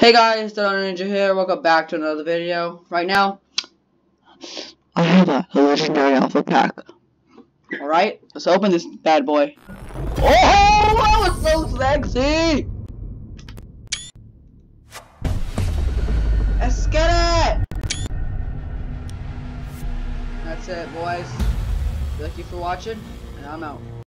Hey guys, Donut Ninja here. Welcome back to another video. Right now, I have a legendary alpha pack. Alright, let's open this bad boy. Oh, that was so sexy! Let's get it! That's it, boys. Thank you for watching, and I'm out.